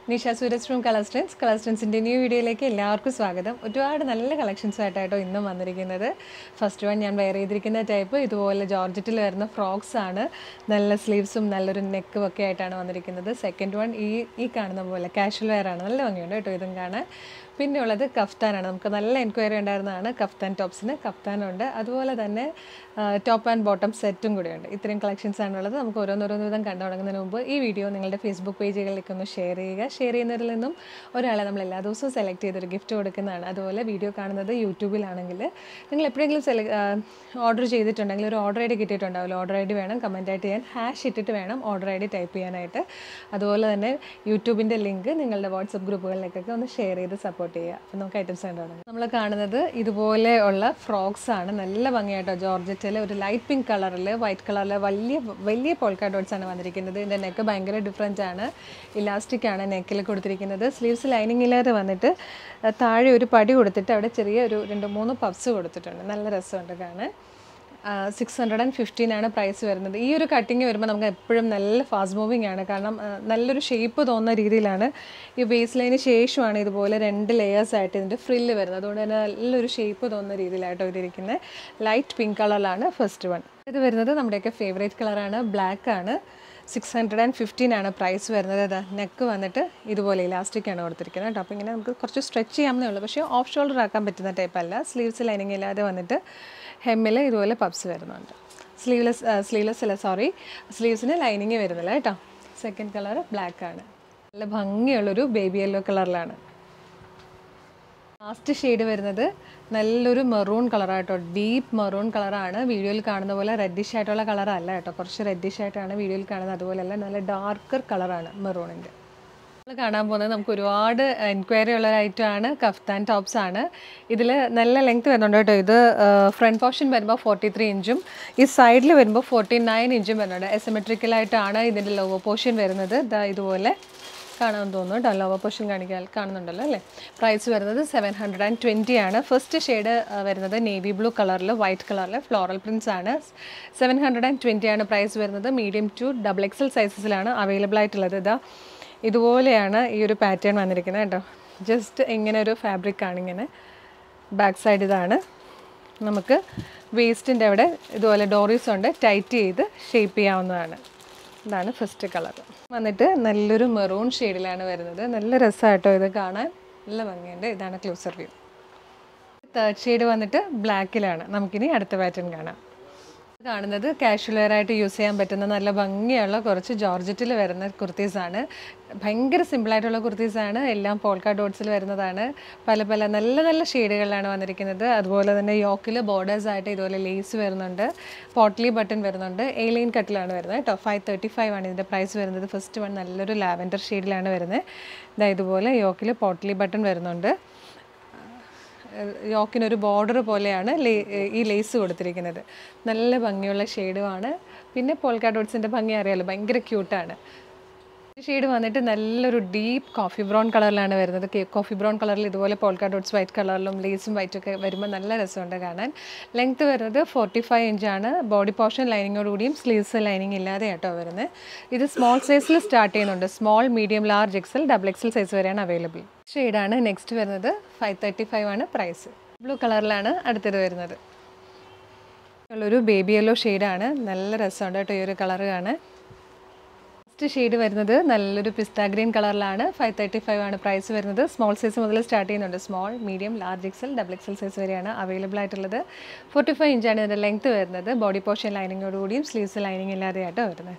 Nisha Suraj from കളർസ്റ്റൻസിൻ്റെ new വീഡിയോയിലേക്ക് എല്ലാവർക്കും സ്വാഗതം. ഒരുപാട് നല്ല കളക്ഷൻസ് ആയിട്ടോ ഇന്നും വന്നിരിക്കുന്നത്. ഫസ്റ്റ് വൺ ഞാൻ വെയർ ചെയ്തിരിക്കുന്ന ടൈപ്പ് ഇതുപോലെ ജോർജറ്റിൽ വരുന്ന ഫ്രോക്സ് ആണ്. നല്ല സ്ലീവ്സും നല്ലൊരു നെക്കും ഒക്കെ ആയിട്ടാണ് വന്നിരിക്കുന്നത്. സെക്കൻഡ് വൺ ഈ കാണുന്ന പോലെ കാഷ്വൽ വെയർ ആണ്, നല്ല ഭംഗിയുണ്ട് കേട്ടോ ഇതും കാണാൻ. പിന്നെ ഉള്ളത് കഫ്താനാണ്. നമുക്ക് നല്ല എൻക്വയറി ഉണ്ടായിരുന്നതാണ് കഫ്താൻ ടോപ്സിന്. കഫ്താനുണ്ട്, അതുപോലെ തന്നെ ടോപ്പ് ആൻഡ് ബോട്ടം സെറ്റും കൂടെയുണ്ട്. ഇത്രയും കളക്ഷൻസ് ആണുള്ളത്. നമുക്ക് ഓരോന്നോരോന്ന് വിധം കണ്ടു തുടങ്ങുന്നതിന് മുമ്പ് ഈ വീഡിയോ നിങ്ങളുടെ ഫേസ്ബുക്ക് പേജുകളിലേക്കൊന്ന് ഷെയർ ചെയ്യുക. ഷെയർ ചെയ്യുന്നതിൽ നിന്നും ഒരാളെ നമ്മൾ എല്ലാ ദിവസവും സെലക്ട് ചെയ്തൊരു ഗിഫ്റ്റ് കൊടുക്കുന്നതാണ്. അതുപോലെ വീഡിയോ കാണുന്നത് യൂട്യൂബിലാണെങ്കിൽ നിങ്ങൾ എപ്പോഴെങ്കിലും ഓർഡർ ചെയ്തിട്ടുണ്ടെങ്കിൽ ഒരു ഓർഡർ ഐ ഡി കിട്ടിയിട്ടുണ്ടാവില്ല. ഓർഡർ ഐ ഡി വേണം, കമൻറ്റായിട്ട് ചെയ്യാൻ # ഇട്ടിട്ട് വേണം ഓർഡർ ഐ ഡി ടൈപ്പ് ചെയ്യാനായിട്ട്. അതുപോലെ തന്നെ യൂട്യൂബിൻ്റെ ലിങ്ക് നിങ്ങളുടെ വാട്സപ്പ് ഗ്രൂപ്പുകളിലേക്കൊക്കെ ഒന്ന് ഷെയർ ചെയ്ത് സപ്പോർട്ട് ചെയ്യുക. അപ്പോൾ നമുക്ക് ഐറ്റംസ് കണ്ടു. നമ്മൾ കാണുന്നത് ഇതുപോലെ ഉള്ള ഫ്രോക്സ് ആണ്. നല്ല ഭംഗിയായിട്ടോ ജോർജറ്റിൽ ഒരു ലൈറ്റ് പിങ്ക് കളറിൽ വൈറ്റ് കളറിൽ വലിയ പോൾക്ക ഡോട്ട്സ് ആണ് വന്നിരിക്കുന്നത്. ഇതിൻ്റെ നെക്ക് ഭയങ്കര ഡിഫറെൻ്റ് ആണ്. ഇലാസ്റ്റിക് ആണ് നെക്കിൽ കൊടുത്തിരിക്കുന്നത്. സ്ലീവ്സ് ലൈനിങ് ഇല്ലാതെ വന്നിട്ട് താഴെ ഒരു പടി കൊടുത്തിട്ട് അവിടെ ചെറിയ ഒരു 2-3 പഫ്സ് കൊടുത്തിട്ടുണ്ട്. നല്ല രസമുണ്ട് കാണാൻ. 615 ആണ് പ്രൈസ് വരുന്നത്. ഈ ഒരു കട്ടിങ് വരുമ്പോൾ നമുക്ക് എപ്പോഴും നല്ല ഫാസ്റ്റ് മൂവിങ് ആണ്. കാരണം നല്ലൊരു ഷേപ്പ് തോന്നുന്ന രീതിയിലാണ് ഈ ബേസ് ലൈന് ശേഷമാണ് ഇതുപോലെ 2 ലെയേഴ്സ് ആയിട്ട് ഇതിൻ്റെ ഫ്രില്ല് വരുന്നത്. അതുകൊണ്ട് തന്നെ നല്ലൊരു ഷേപ്പ് തോന്നുന്ന രീതിയിലായിട്ടോ ഇതിരിക്കുന്നത്. ലൈറ്റ് പിങ്ക് കളറിലാണ് ഫസ്റ്റ് വൺ. ഇത് വരുന്നത് നമ്മുടെയൊക്കെ ഫേവറേറ്റ് കളറാണ്, ബ്ലാക്ക് ആണ്. 615 ആണ് പ്രൈസ് വരുന്നത്. അതാ നെക്ക് വന്നിട്ട് ഇതുപോലെ ഇലാസ്റ്റിക് ആണ് കൊടുത്തിരിക്കുന്നത് കേട്ടോ. അപ്പോൾ ഇങ്ങനെ നമുക്ക് കുറച്ച് സ്ട്രെച്ച് ചെയ്യാവുന്നേ ഉള്ളൂ, പക്ഷേ ഓഫ് ഷോൾഡർ ആക്കാൻ പറ്റുന്ന ടൈപ്പ് അല്ല. സ്ലീവ്സ് ലൈനിങ് ഇല്ലാതെ വന്നിട്ട് ഹെമ്മിൽ ഇതുപോലെ പബ്സ് വരുന്നുണ്ട്. സ്ലീവ്സിന് ലൈനിങ് വരുന്നില്ല കേട്ടോ. സെക്കൻഡ് കളർ ബ്ലാക്ക് ആണ്. നല്ല ഭംഗിയുള്ളൊരു ബേബി യെല്ലോ കളറിലാണ്. ലാസ്റ്റ് ഷെയ്ഡ് വരുന്നത് നല്ലൊരു മെറൂൺ കളറായിട്ടോ, ഡീപ്പ് മെറൂൺ കളറാണ്. വീഡിയോയിൽ കാണുന്ന പോലെ റെഡിഷ് ആയിട്ടുള്ള കളറല്ല കേട്ടോ, കുറച്ച് റെഡിഷ് ആയിട്ടാണ് വീഡിയോയിൽ കാണുന്നത്. അതുപോലെയല്ല, നല്ല ഡാർക്കർ കളറാണ് മെറൂണിൻ്റെ. നമ്മൾ കാണാൻ പോകുന്നത് നമുക്ക് ഒരുപാട് എൻക്വയറി ഉള്ള ഐറ്റമാണ് കഫ്താൻ ടോപ്സ് ആണ്. ഇതിൽ നല്ല ലെങ്ത് വരുന്നുണ്ട് കേട്ടോ. ഇത് ഫ്രണ്ട് പോർഷൻ വരുമ്പോൾ 43 ഇഞ്ചും ഈ സൈഡിൽ വരുമ്പോൾ 49 ഇഞ്ചും വരുന്നുണ്ട്. എസിമെട്രിക്കലായിട്ടാണ് ഇതിൻ്റെ ലോവർ പോർഷൻ വരുന്നത്. ഇതുപോലെ കാണാൻ തോന്നുന്നു കേട്ടോ. ലോവർ പോർഷൻ കാണുന്നുണ്ടല്ലോ അല്ലേ. പ്രൈസ് വരുന്നത് 720 ആണ്. ഫസ്റ്റ് ഷെയ്ഡ് വരുന്നത് നേവി ബ്ലൂ കളറിൽ വൈറ്റ് കളറിൽ ഫ്ലോറൽ പ്രിൻസ് ആണ്. 720 ആണ് പ്രൈസ് വരുന്നത്. മീഡിയം ടു XXL സൈസസിലാണ് അവൈലബിൾ ആയിട്ടുള്ളത്. ഇതുപോലെയാണ് ഈ ഒരു പാറ്റേൺ വന്നിരിക്കുന്നത് കേട്ടോ. ജസ്റ്റ് ഇങ്ങനെ ഒരു ഫാബ്രിക്കാണ്. ഇങ്ങനെ ബാക്ക് സൈഡ് ഇതാണ്. നമുക്ക് വേസ്റ്റിൻ്റെ അവിടെ ഇതുപോലെ ഡോറീസ് ഉണ്ട്, ടൈറ്റ് ചെയ്ത് ഷേപ്പ് ചെയ്യാവുന്നതാണ്. ഇതാണ് ഫസ്റ്റ് കളർ വന്നിട്ട് നല്ലൊരു മെറൂൺ ഷെയ്ഡിലാണ് വരുന്നത്. നല്ല രസമായിട്ടോ ഇത് കാണാൻ, നല്ല ഭംഗിയുണ്ട്. ഇതാണ് ക്ലോസർ വ്യൂ. തേർഡ് ഷെയ്ഡ് വന്നിട്ട് ബ്ലാക്കിലാണ്. നമുക്കിനി അടുത്ത പാറ്റേൺ കാണാം. കാണുന്നത് കാഷ്വൽ വെയർ ആയിട്ട് യൂസ് ചെയ്യാൻ പറ്റുന്ന നല്ല ഭംഗിയുള്ള കുറച്ച് ജോർജറ്റിൽ വരുന്ന കുർത്തീസാണ്. ഭയങ്കര സിമ്പിളായിട്ടുള്ള കുർത്തീസാണ്. എല്ലാം പോൾക്ക ഡോട്ട്സിൽ വരുന്നതാണ്. പല നല്ല ഷെയ്ഡുകളിലാണ് വന്നിരിക്കുന്നത്. അതുപോലെ തന്നെ യോക്കിൽ ബോർഡേഴ്സായിട്ട് ഇതുപോലെ ലേസ് വരുന്നുണ്ട്. പോട്ട്ലി ബട്ടൺ വരുന്നുണ്ട്. A-ലൈൻ കട്ടിലാണ് വരുന്നത് കേട്ടോ. 535 ആണ് ഇതിൻ്റെ പ്രൈസ് വരുന്നത്. ഫസ്റ്റ് വൺ നല്ലൊരു ലാവൻഡർ ഷെയ്ഡിലാണ് വരുന്നത്. ഇതുപോലെ യോക്കിൽ പോട്ട്ലി ബട്ടൺ വരുന്നുണ്ട്. യോക്കിനൊരു ബോർഡർ പോലെയാണ് ഈ ലേസ് കൊടുത്തിരിക്കുന്നത്. നല്ല ഭംഗിയുള്ള ഷെയ്ഡുമാണ്. പിന്നെ പോൾക്ക ഡോട്ട്സിൻ്റെ ഭംഗി അറിയാമല്ലോ, ഭയങ്കര ക്യൂട്ടാണ്. ഷെയ്ഡ് വന്നിട്ട് നല്ലൊരു ഡീപ്പ് കോഫി ബ്രൗൺ കളറിലാണ് വരുന്നത്. കോഫി ബ്രൗൺ കളറിൽ ഇതുപോലെ പോൾക്ക ഡോട്ട്സ് വൈറ്റ് കളറിലും ലേസും വൈറ്റൊക്കെ വരുമ്പോൾ നല്ല രസമുണ്ട് കാണാൻ. ലെങ്ത്ത് വരുന്നത് 45 ഇഞ്ചാണ്. ബോഡി പോർഷൻ ലൈനിങ്ങോടുകൂടിയും സ്ലീവ്സ് ലൈനിങ് ഇല്ലാതെ ആട്ടോ വരുന്നത്. ഇത് സ്മോൾ സൈസിൽ സ്റ്റാർട്ട് ചെയ്യുന്നുണ്ട്. Small, medium, large, XL, XXL size വരെയാണ് അവൈലബിൾ. ഷെയ്ഡാണ് നെക്സ്റ്റ് വരുന്നത്. 535 ആണ് പ്രൈസ്. ബ്ലൂ കളറിലാണ് അടുത്തത് വരുന്നത്. ഉള്ളൊരു ബേബി യെല്ലോ ഷെയ്ഡാണ്. നല്ല രസമുണ്ട് കേട്ടോ ഈ ഒരു കളർ കാണാൻ. ഫസ്റ്റ് ഷെയ്ഡ് വരുന്നത് നല്ലൊരു പിസ്ത ഗ്രീൻ കളറിലാണ്. 535 ആണ് പ്രൈസ് വരുന്നത്. സ്മോൾ സൈസ് മുതൽ സ്റ്റാർട്ട് ചെയ്യുന്നുണ്ട്. Small, medium, large, XL, XXL size വരെയാണ് അവൈലബിൾ ആയിട്ടുള്ളത്. 45 ഇഞ്ചാണ് ഇതിൻ്റെ ലെങ്ത്ത് വരുന്നത്. ബോഡി പോർഷൻ ലൈനിങ്ങോടുകൂടിയും സ്ലീവ്സ് ലൈനിങ് ഇല്ലാതെയായിട്ടോ വരുന്നത്.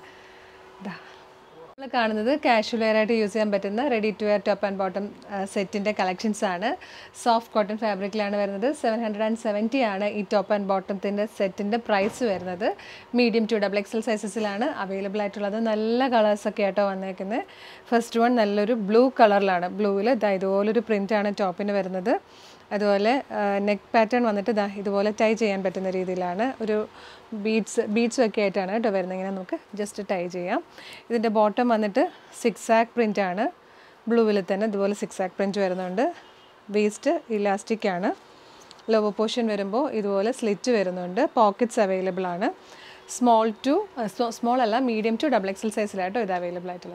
നമ്മൾ കാണുന്നത് കാഷ്വൽ വെയർ ആയിട്ട് യൂസ് ചെയ്യാൻ പറ്റുന്ന ready to wear top and bottom സെറ്റിൻ്റെ കളക്ഷൻസ് ആണ്. സോഫ്റ്റ് കോട്ടൺ ഫാബ്രിക്കിലാണ് വരുന്നത്. 770 ആണ് ഈ ടോപ്പ് ആൻഡ് ബോട്ടത്തിൻ്റെ സെറ്റിൻ്റെ പ്രൈസ് വരുന്നത്. മീഡിയം ടു XXL സൈസസിലാണ് അവൈലബിൾ ആയിട്ടുള്ളത്. നല്ല കളേഴ്സൊക്കെ ആയിട്ടോ വന്നേക്കുന്നത്. ഫസ്റ്റ് വൺ നല്ലൊരു ബ്ലൂ കളറിലാണ്. ബ്ലൂവിൽ ഇതുപോലൊരു പ്രിൻ്റാണ് ടോപ്പിന് വരുന്നത്. അതുപോലെ നെക്ക് പാറ്റേൺ വന്നിട്ട് ഇതുപോലെ ടൈ ചെയ്യാൻ പറ്റുന്ന രീതിയിലാണ്. ഒരു ബീഡ്സും ഒക്കെ ആയിട്ടാണ് കേട്ടോ വരുന്നത്. ഇങ്ങനെ നമുക്ക് ജസ്റ്റ് ടൈ ചെയ്യാം. ഇതിൻ്റെ ബോട്ടം വന്നിട്ട് സിക്സാക്ക് പ്രിൻ്റാണ്. ബ്ലൂവിൽ തന്നെ ഇതുപോലെ സിക്സാക്ക് പ്രിൻറ്റ് വരുന്നുണ്ട്. വേസ്റ്റ് ഇലാസ്റ്റിക് ആണ്. ലോവർ പോർഷൻ വരുമ്പോൾ ഇതുപോലെ സ്ലിറ്റ് വരുന്നുണ്ട്. പോക്കറ്റ്സ് അവൈലബിൾ ആണ്. സ്മോൾ അല്ല, മീഡിയം ടു XXL സൈസിലായിട്ടോ ഇത് അവൈലബിൾ ആയിട്ടുള്ളത്.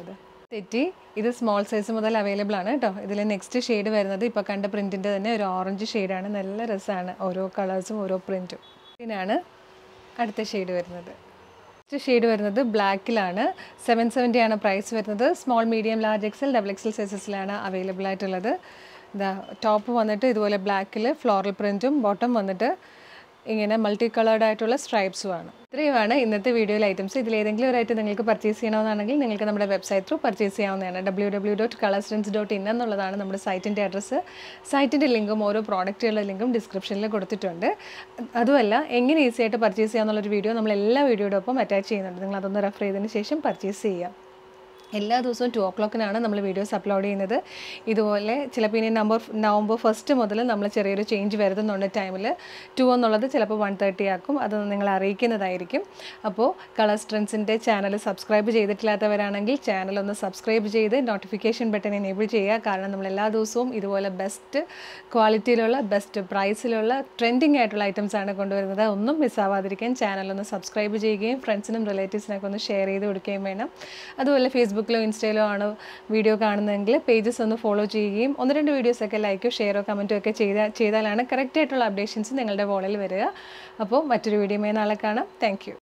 തെറ്റി ഇത് സ്മോൾ സൈസ് മുതൽ അവൈലബിൾ ആണ് കേട്ടോ. ഇതിൽ നെക്സ്റ്റ് ഷെയ്ഡ് വരുന്നത് ഇപ്പോൾ കണ്ട പ്രിൻറ്റിൻ്റെ തന്നെ ഒരു ഓറഞ്ച് ഷെയ്ഡാണ്. നല്ല രസമാണ് ഓരോ കളേഴ്സും ഓരോ പ്രിൻറ്റും. ഇതിനാണ് അടുത്ത ഷെയ്ഡ് വരുന്നത്. നെക്സ്റ്റ് ഷെയ്ഡ് വരുന്നത് ബ്ലാക്കിലാണ്. 770 ആണ് പ്രൈസ് വരുന്നത്. Small medium large XL double XL സൈസസിലാണ് അവൈലബിൾ ആയിട്ടുള്ളത്. ഇതാ ടോപ്പ് വന്നിട്ട് ഇതുപോലെ ബ്ലാക്കിൽ ഫ്ലോറൽ പ്രിൻറ്റും ബോട്ടം വന്നിട്ട് ഇങ്ങനെ മൾട്ടി കളേർഡ് ആയിട്ടുള്ള സ്ട്രൈപ്സുമാണ്. ഇത്രയുമാണ് ഇന്നത്തെ വീഡിയോയിലെ ഐറ്റംസ്. ഇതിലേതെങ്കിലും ഒരു ഐറ്റം നിങ്ങൾക്ക് പർച്ചേസ് ചെയ്യണമെന്നാണെങ്കിൽ നിങ്ങൾക്ക് നമ്മുടെ വെബ്സൈറ്റ് ത്രൂ പർച്ചേസ് ചെയ്യാവുന്നതാണ്. www.colourstrends.in എന്നുള്ളതാണ് നമ്മുടെ സൈറ്റിൻ്റെ അഡ്രസ്സ്. സൈറ്റിൻ്റെ ലിങ്കും ഓരോ പ്രോഡക്റ്റുകളുടെ ലിങ്കും ഡിസ്ക്രിപ്ഷനിൽ കൊടുത്തിട്ടുണ്ട്. അതുമല്ല എങ്ങനെ ഈസി ആയിട്ട് പർച്ചേസ് ചെയ്യാമെന്നുള്ളൊരു വീഡിയോ നമ്മൾ എല്ലാ വീഡിയോയുടെ ഒപ്പം അറ്റാച്ച് ചെയ്യുന്നുണ്ട്. നിങ്ങൾ അതൊന്ന് റെഫർ ചെയ്തതിന് ശേഷം പർച്ചേസ് ചെയ്യാം. എല്ലാ ദിവസവും 2 o'clockനാണ് നമ്മൾ വീഡിയോസ് അപ്ലോഡ് ചെയ്യുന്നത്. ഇതുപോലെ ചിലപ്പോൾ ഇനി നവംബർ 1 മുതൽ നമ്മൾ ചെറിയൊരു ചേഞ്ച് വരുന്നുണ്ട്. ടൈമിൽ 2 എന്നുള്ളത് ചിലപ്പോൾ 1:30 ആക്കും. അത് നിങ്ങളെ അറിയിക്കുന്നതായിരിക്കും. അപ്പോൾ കളേഴ്സ് ട്രെൻഡ്സിൻ്റെ ചാനൽ സബ്സ്ക്രൈബ് ചെയ്തിട്ടില്ലാത്തവരാണെങ്കിൽ ചാനൽ ഒന്ന് സബ്സ്ക്രൈബ് ചെയ്ത് നോട്ടിഫിക്കേഷൻ ബട്ടൺ എനേബിൾ ചെയ്യുക. കാരണം നമ്മൾ എല്ലാ ദിവസവും ഇതുപോലെ ബെസ്റ്റ് ക്വാളിറ്റിയിലുള്ള ബെസ്റ്റ് പ്രൈസിലുള്ള ട്രെൻഡിങ് ആയിട്ടുള്ള ഐറ്റംസാണ് കൊണ്ടുവരുന്നത്. ഒന്നും മിസ്സാവാതിരിക്കാൻ ചാനലൊന്ന് സബ്സ്ക്രൈബ് ചെയ്യുകയും ഫ്രണ്ട്സിനും റിലേറ്റീവ്സിനൊക്കെ ഒന്ന് ഷെയർ ചെയ്ത് കൊടുക്കുകയും വേണം. അതുപോലെ ഫേസ്ബുക്കിലോ ഇൻസ്റ്റയിലോ ആണ് വീഡിയോ കാണുന്നതെങ്കിൽ പേജസ് ഒന്ന് ഫോളോ ചെയ്യുകയും 1-2 വീഡിയോസൊക്കെ ലൈക്കോ ഷെയറോ കമൻറ്റോ ഒക്കെ ചെയ്താലാണ് കറക്റ്റായിട്ടുള്ള അപ്ഡേഷൻസ് നിങ്ങളുടെ ഫോണിൽ വരിക. അപ്പോൾ മറ്റൊരു വീഡിയോയുമായി നാളെ കാണാം. Thank you.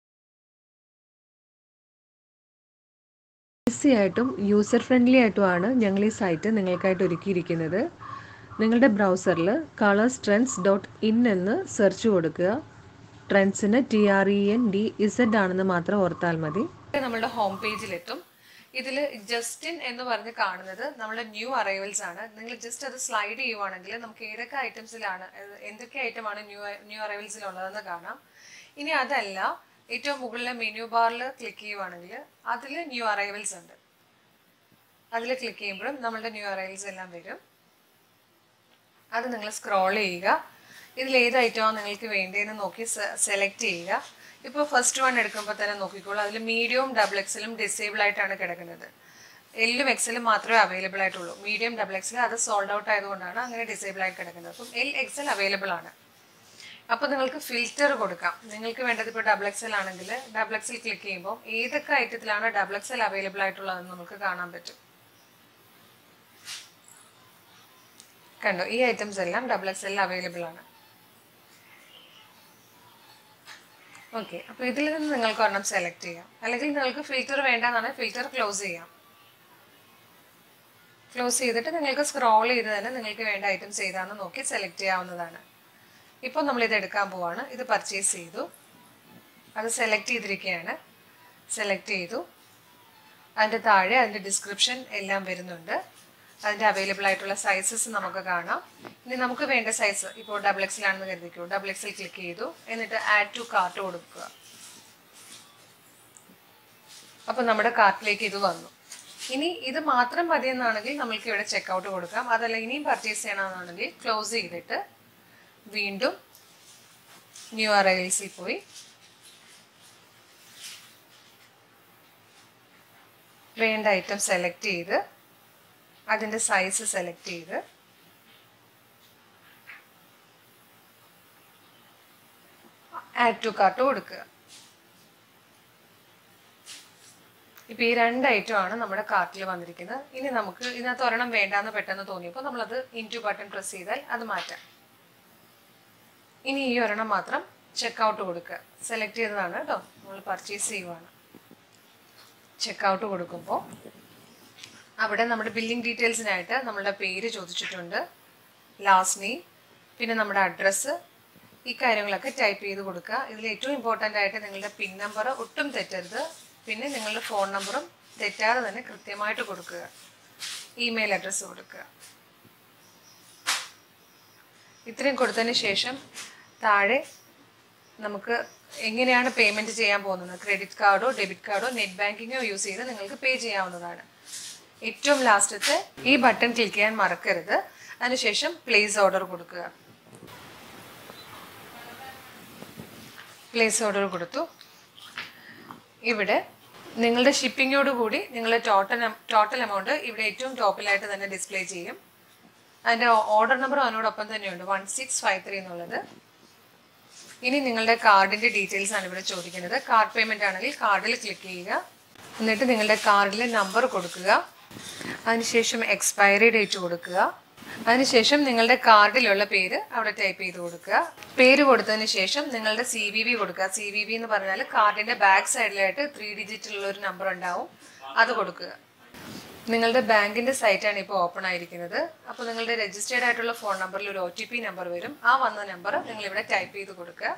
ഈസി ആയിട്ടും യൂസർ ഫ്രണ്ട്ലി ആയിട്ടുമാണ് ഞങ്ങൾ ഈ സൈറ്റ് നിങ്ങൾക്കായിട്ട് ഒരുക്കിയിരിക്കുന്നത്. നിങ്ങളുടെ ബ്രൗസറിൽ �colorstrends.in എന്ന് സെർച്ച് കൊടുക്കുക. ട്രെൻഡ്സിന് TRENDZ ആണെന്ന് മാത്രം ഓർത്താൽ മതി. നമ്മുടെ ഹോം പേജിലെത്തും. ഇതിൽ ജസ്റ്റിൻ എന്ന് പറഞ്ഞ് കാണുന്നത് നമ്മുടെ ന്യൂ അറൈവൽസ് ആണ്. നിങ്ങൾ ജസ്റ്റ് അത് സ്ലൈഡ് ചെയ്യുവാണെങ്കിൽ നമുക്ക് ഏതൊക്കെ ഐറ്റംസിലാണ് എന്തൊക്കെ ഐറ്റമാണ് ന്യൂ അറൈവൽസിലുള്ളതെന്ന് കാണാം. ഇനി അതല്ല ഏറ്റവും മുകളിലെ മെനു ബാറിൽ ക്ലിക്ക് ചെയ്യുവാണെങ്കിൽ അതിൽ ന്യൂ അറൈവൽസ് ഉണ്ട്. അതിൽ ക്ലിക്ക് ചെയ്യുമ്പോഴും നമ്മളുടെ ന്യൂ അറൈവൽസ് എല്ലാം വരും. അത് നിങ്ങൾ സ്ക്രോൾ ചെയ്യുക. ഇതിൽ ഏത് ഐറ്റമാണ് നിങ്ങൾക്ക് വേണ്ടതെന്ന് നോക്കി സെലക്ട് ചെയ്യുക. ഇപ്പോൾ ഫസ്റ്റ് വൺ എടുക്കുമ്പോൾ തന്നെ നോക്കിക്കോളൂ. അതിൽ മീഡിയവും ഡബിൾ എക്സലും ഡിസേബിൾ ആയിട്ടാണ് കിടക്കുന്നത്. എല്ലും എക്സലും മാത്രമേ അവൈലബിൾ ആയിട്ടുള്ളൂ. മീഡിയം ഡബിൾ എക്സൽ അത് സോൾഡ് ഔട്ട് ആയതുകൊണ്ടാണ് അങ്ങനെ ഡിസേബിൾ ആയി കിടക്കുന്നത്. അപ്പം XL അവൈലബിൾ ആണ്. അപ്പോൾ നിങ്ങൾക്ക് ഫിൽറ്റർ കൊടുക്കാം. നിങ്ങൾക്ക് വേണ്ടത് ഇപ്പോൾ ഡബിൾ എക്സൽ ആണെങ്കിൽ ഡബിൾ എക്സൽ ക്ലിക്ക് ചെയ്യുമ്പോൾ ഏതൊക്കെ ഐറ്റത്തിലാണ് ഡബിൾ എക്സൽ അവൈലബിൾ ആയിട്ടുള്ളതെന്ന് നമുക്ക് കാണാൻ പറ്റും. കണ്ടോ, ഈ ഐറ്റംസ് എല്ലാം ഡബിൾ എക്സലിൽ അവൈലബിൾ ആണ്. ഓക്കെ, അപ്പോൾ ഇതിൽ നിന്ന് നിങ്ങൾക്ക് ഒരെണ്ണം സെലക്ട് ചെയ്യാം. അല്ലെങ്കിൽ നിങ്ങൾക്ക് ഫിൽറ്റർ വേണ്ടെന്നാണ് ഫിൽറ്റർ ക്ലോസ് ചെയ്യാം. ക്ലോസ് ചെയ്തിട്ട് നിങ്ങൾക്ക് സ്ക്രോൾ ചെയ്ത് തന്നെ നിങ്ങൾക്ക് വേണ്ട ഐറ്റംസ് ഏതാണെന്ന് നോക്കി സെലക്ട് ചെയ്യാവുന്നതാണ്. ഇപ്പോൾ നമ്മളിത് എടുക്കാൻ പോവാണ്. ഇത് പർച്ചേസ് ചെയ്തു, അത് സെലക്ട് ചെയ്തിരിക്കുകയാണ്. സെലക്ട് ചെയ്തു. അതിൻ്റെ താഴെ അതിൻ്റെ ഡിസ്ക്രിപ്ഷൻ എല്ലാം വരുന്നുണ്ട്. അതിൻ്റെ അവൈലബിൾ ആയിട്ടുള്ള സൈസസ് നമുക്ക് കാണാം. ഇനി നമുക്ക് വേണ്ട സൈസ് ഇപ്പോൾ ഡബിൾ എക്സൽ ആണെന്ന് കരുതിക്കൂ. ഡബിൾ എക്സൽ ക്ലിക്ക് ചെയ്തു. എന്നിട്ട് ആഡ് ടു കാർട്ട് കൊടുക്കുക. അപ്പോൾ നമ്മുടെ കാർട്ടിലേക്ക് ഇത് വന്നു. ഇനി ഇത് മാത്രം മതിയെന്നാണെങ്കിൽ നമ്മൾക്ക് ഇവിടെ ചെക്കൗട്ട് കൊടുക്കാം. അതല്ല ഇനിയും പർച്ചേസ് ചെയ്യണമെന്നാണെങ്കിൽ ക്ലോസ് ചെയ്തിട്ട് വീണ്ടും ന്യൂ അറൈവൽസിൽ പോയി വേണ്ട ഐറ്റം സെലക്ട് ചെയ്ത് അതിൻ്റെ സൈസ് സെലക്ട് ചെയ്ത് ആഡ് ടു കാർട്ട് കൊടുക്കുക. ഇപ്പോൾ ഈ 2 ഐറ്റമാണ് നമ്മുടെ കാർട്ടിൽ വന്നിരിക്കുന്നത്. ഇനി നമുക്ക് ഇതിനകത്ത് ഒരെണ്ണം വേണ്ടാന്ന് പെട്ടെന്ന് തോന്നിയപ്പോൾ നമ്മളത് ഇൻറ്റു ബട്ടൺ പ്രസ് ചെയ്താൽ അത് മാറ്റാം. ഇനി ഈ ഒരെണ്ണം മാത്രം ചെക്കൗട്ട് കൊടുക്കുക. സെലക്ട് ചെയ്തതാണ് കേട്ടോ, നമ്മൾ പർച്ചേസ് ചെയ്യുവാണ്. ചെക്കൗട്ട് കൊടുക്കുമ്പോൾ അവിടെ നമ്മുടെ ബില്ലിംഗ് ഡീറ്റെയിൽസിനായിട്ട് നമ്മളുടെ പേര് ചോദിച്ചിട്ടുണ്ട്, ലാസ്റ്റ് നെയിം, പിന്നെ നമ്മുടെ അഡ്രസ്സ്, ഈ കാര്യങ്ങളൊക്കെ ടൈപ്പ് ചെയ്ത് കൊടുക്കുക. ഇതിൽ ഏറ്റവും ഇമ്പോർട്ടൻ്റ് ആയിട്ട് നിങ്ങളുടെ പിൻ നമ്പർ ഒട്ടും തെറ്റരുത്. പിന്നെ നിങ്ങളുടെ ഫോൺ നമ്പറും തെറ്റാതെ തന്നെ കൃത്യമായിട്ട് കൊടുക്കുക. ഇമെയിൽ അഡ്രസ്സ് കൊടുക്കുക. ഇത്രയും കൊടുത്തതിന് ശേഷം താഴെ നമുക്ക് എങ്ങനെയാണ് പേയ്മെൻറ്റ് ചെയ്യാൻ പോകുന്നത്, ക്രെഡിറ്റ് കാർഡോ ഡെബിറ്റ് കാർഡോ നെറ്റ് ബാങ്കിങ്ങോ യൂസ് ചെയ്ത് നിങ്ങൾക്ക് പേ ചെയ്യാവുന്നതാണ്. ഏറ്റവും ലാസ്റ്റത്തെ ഈ ബട്ടൺ ക്ലിക്ക് ചെയ്യാൻ മറക്കരുത്. അതിനുശേഷം പ്ലേസ് ഓർഡർ കൊടുക്കുക. പ്ലേസ് ഓർഡർ കൊടുത്തു. ഇവിടെ നിങ്ങളുടെ ഷിപ്പിങ്ങോട് കൂടി നിങ്ങളുടെ ടോട്ടൽ എമൗണ്ട് ഇവിടെ ഏറ്റവും ടോപ്പിലായിട്ട് തന്നെ ഡിസ്പ്ലേ ചെയ്യും. അതിൻ്റെ ഓർഡർ നമ്പർ അതിനോടൊപ്പം തന്നെയുണ്ട്, 1653 എന്നുള്ളത്. ഇനി നിങ്ങളുടെ കാർഡിൻ്റെ ഡീറ്റെയിൽസ് ആണ് ഇവിടെ ചോദിക്കുന്നത്. കാർഡ് പേയ്മെൻ്റ് ആണെങ്കിൽ കാർഡിൽ ക്ലിക്ക് ചെയ്യുക. എന്നിട്ട് നിങ്ങളുടെ കാർഡിലെ നമ്പർ കൊടുക്കുക. അതിനുശേഷം എക്സ്പയറി ഡേറ്റ് കൊടുക്കുക. അതിനുശേഷം നിങ്ങളുടെ കാർഡിലുള്ള പേര് അവിടെ ടൈപ്പ് ചെയ്ത് കൊടുക്കുക. പേര് കൊടുത്തതിന് ശേഷം നിങ്ങളുടെ CVV കൊടുക്കുക. CVV എന്ന് പറഞ്ഞാൽ കാർഡിൻ്റെ ബാക്ക് സൈഡിലായിട്ട് 3 ഡിജിറ്റുള്ള ഒരു നമ്പർ ഉണ്ടാവും, അത് കൊടുക്കുക. നിങ്ങളുടെ ബാങ്കിൻ്റെ സൈറ്റാണ് ഇപ്പോൾ ഓപ്പൺ ആയിരിക്കുന്നത്. അപ്പോൾ നിങ്ങളുടെ രജിസ്റ്റേർഡ് ആയിട്ടുള്ള ഫോൺ നമ്പറിൽ ഒരു OTP നമ്പർ വരും. ആ വന്ന നമ്പർ നിങ്ങളിവിടെ ടൈപ്പ് ചെയ്ത് കൊടുക്കുക.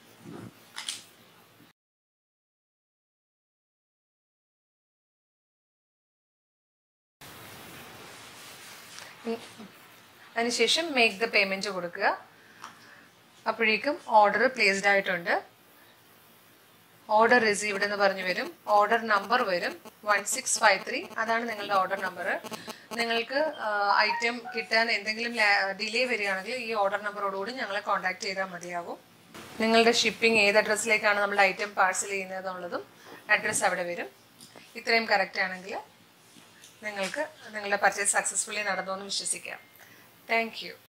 അതിനുശേഷം മേക്ക് ദ പേയ്മെൻറ്റ് കൊടുക്കുക. അപ്പോഴേക്കും ഓർഡർ പ്ലേസ്ഡ് ആയിട്ടുണ്ട്. ഓർഡർ റിസീവ്ഡ് എന്ന് പറഞ്ഞു വരും. ഓർഡർ നമ്പർ വരും 1653, അതാണ് നിങ്ങളുടെ ഓർഡർ നമ്പർ. നിങ്ങൾക്ക് ഐറ്റം കിട്ടാൻ എന്തെങ്കിലും ഡിലേ വരികയാണെങ്കിൽ ഈ ഓർഡർ നമ്പറോടുകൂടി ഞങ്ങളെ കോൺടാക്ട് ചെയ്താൽ മതിയാവും. നിങ്ങളുടെ ഷിപ്പിംഗ് ഏത് അഡ്രസ്സിലേക്കാണ് നമ്മുടെ ഐറ്റം പാഴ്സൽ ചെയ്യുന്നത് എന്നുള്ളതും അഡ്രസ്സ് അവിടെ വരും. ഇത്രയും കറക്റ്റ് ആണെങ്കിൽ നിങ്ങൾക്ക് നിങ്ങളുടെ പർച്ചേസ് സക്സസ്ഫുള്ളി നടന്നു എന്ന് വിശ്വസിക്കാം. Thank U.